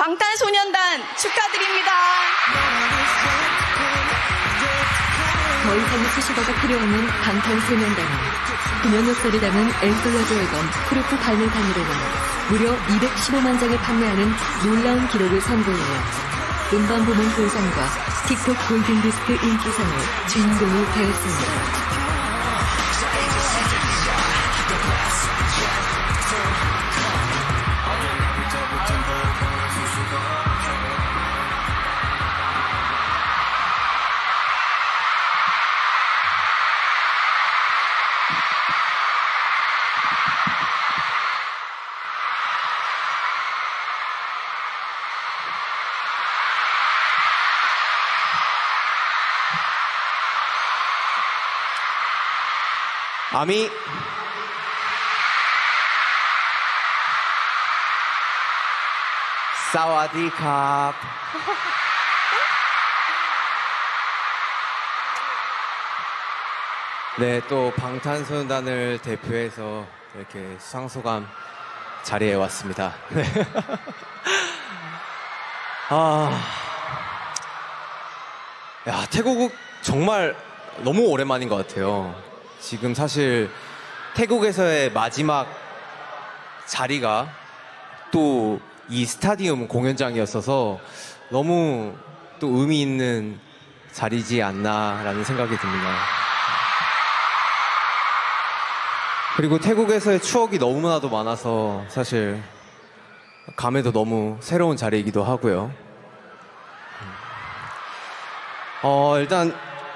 방탄소년단 축하드립니다. 더 이상의 수식어가 필요 없는 방탄소년단. 9년 역사를 담은 엔솔로저 앨범 프루프 발매판으로만 무려 215만 장을 판매하는 놀라운 기록을 선보이며 음반 부문 보상과 틱톡 골든디스크 인기상을 주인공이 되었습니다. 아미 사와디캅. 네, 또 방탄소년단을 대표해서 이렇게 수상소감 자리에 왔습니다. 네. 야, 태국은 정말 너무 오랜만인 것 같아요. 지금 사실 태국에서의 마지막 자리가 또 이 스타디움 공연장이었어서 너무 또 의미 있는 자리지 않나라는 생각이 듭니다. 그리고 태국에서의 추억이 너무나도 많아서 사실 감회도 너무 새로운 자리이기도 하고요. 일단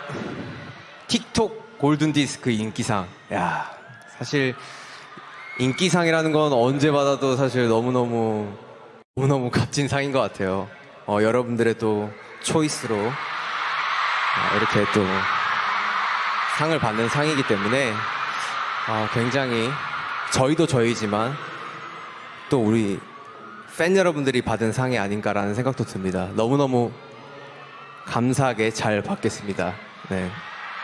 틱톡 골든디스크 인기상. 야, 사실 인기상이라는 건 언제 받아도 사실 너무너무 값진 상인 것 같아요. 여러분들의 또 초이스로 이렇게 또 상을 받는 상이기 때문에 굉장히 저희도 저희지만 또 우리 팬 여러분들이 받은 상이 아닌가라는 생각도 듭니다. 너무너무 감사하게 잘 받겠습니다. 네.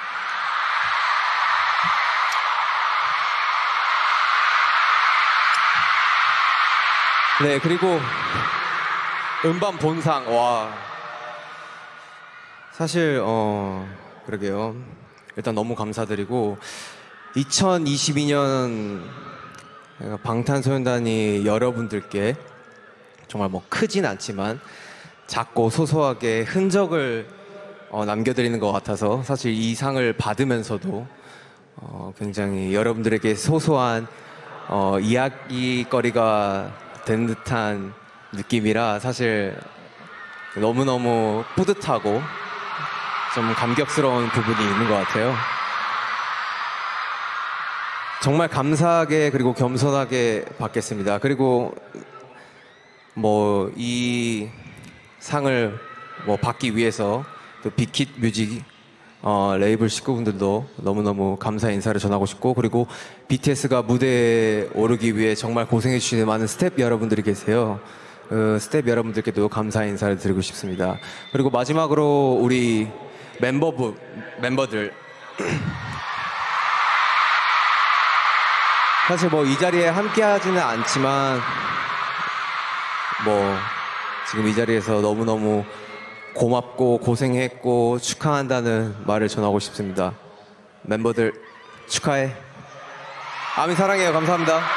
네, 그리고 음반 본상. 와, 사실 그러게요. 일단 너무 감사드리고 2022년 방탄소년단이 여러분들께 정말 뭐 크진 않지만 작고 소소하게 흔적을 남겨드리는 것 같아서 사실 이 상을 받으면서도 굉장히 여러분들에게 소소한 이야기거리가 된 듯한 느낌이라 사실 너무너무 뿌듯하고 좀 감격스러운 부분이 있는 것 같아요. 정말 감사하게 그리고 겸손하게 받겠습니다. 그리고 뭐 이 상을 받기 위해서 또 빅킷 뮤직 레이블 식구분들도 너무너무 감사 인사를 전하고 싶고, 그리고 BTS가 무대에 오르기 위해 정말 고생해주시는 많은 스텝 여러분들이 계세요. 그 스텝 여러분들께도 감사 인사를 드리고 싶습니다. 그리고 마지막으로 우리 멤버들 사실 뭐 이 자리에 함께 하지는 않지만 뭐 지금 이 자리에서 너무너무 고맙고 고생했고 축하한다는 말을 전하고 싶습니다. 멤버들 축하해. 아미 사랑해요. 감사합니다.